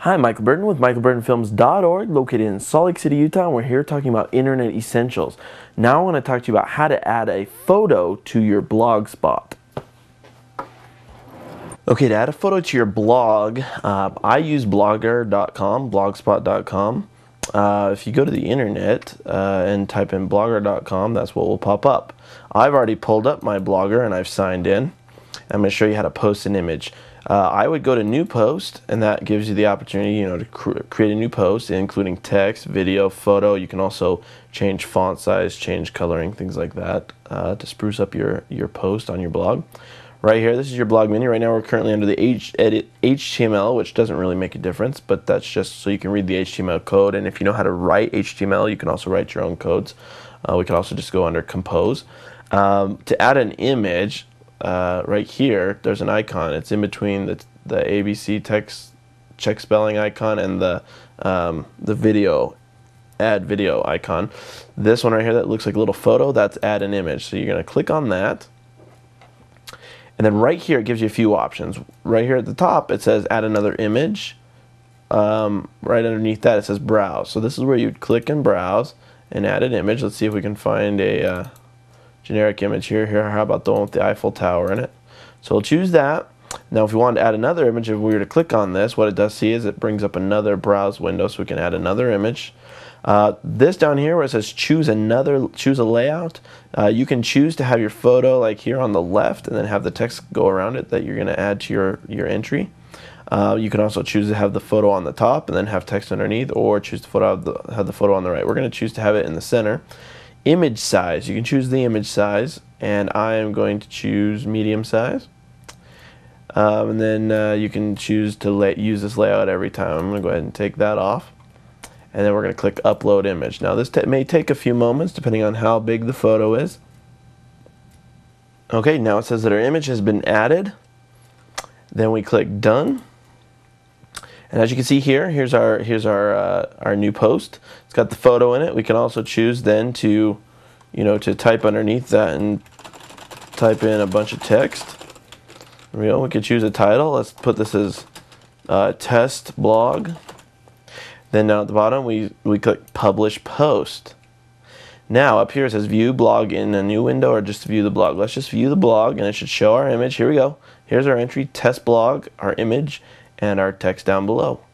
Hi, Michael Burton with michaelburtonfilms.org, located in Salt Lake City, Utah, and we're here talking about internet essentials. Now I want to talk to you about how to add a photo to your Blogspot. Okay, to add a photo to your blog, I use blogger.com, blogspot.com. If you go to the internet and type in blogger.com, that's what will pop up. I've already pulled up my Blogger and I've signed in. I'm going to show you how to post an image. I would go to New Post, and that gives you the opportunity, to create a new post, including text, video, photo. You can also change font size, change coloring, things like that, to spruce up your post on your blog. Right here, this is your blog menu. Right now, we're currently under the edit HTML, which doesn't really make a difference, but that's just so you can read the HTML code. And if you know how to write HTML, you can also write your own codes. We can also just go under Compose. To add an image, right here, there's an icon. It's in between the ABC text check spelling icon and the video, add video icon. This one right here that looks like a little photo, that's add an image. So you're going to click on that. And then right here, it gives you a few options. Right here at the top, it says add another image. Right underneath that, it says browse. So this is where you'd click and browse and add an image. Let's see if we can find a generic image here. How about the one with the Eiffel Tower in it? So we'll choose that. Now if we want to add another image, if we were to click on this, what it does see is it brings up another browse window, so we can add another image. This down here where it says choose a layout, you can choose to have your photo like here on the left and then have the text go around it that you're going to add to your entry. You can also choose to have the photo on the top and then have text underneath, or choose to have the photo on the right. We're going to choose to have it in the center. Image size, you can choose the image size, and I am going to choose medium size. And then you can choose to use this layout every time. I'm going to go ahead and take that off. And then we're going to click Upload Image. Now this may take a few moments depending on how big the photo is. Okay, now it says that our image has been added. Then we click Done. And as you can see here, here's our new post. It's got the photo in it. We can also choose then to, to type underneath that and type in a bunch of text. There we go. We could choose a title. Let's put this as Test Blog. Then down at the bottom, we click Publish Post. Now up here it says View Blog in a new window, or just view the blog. Let's just view the blog, and it should show our image. Here we go. Here's our entry, Test Blog, our image, and our text down below.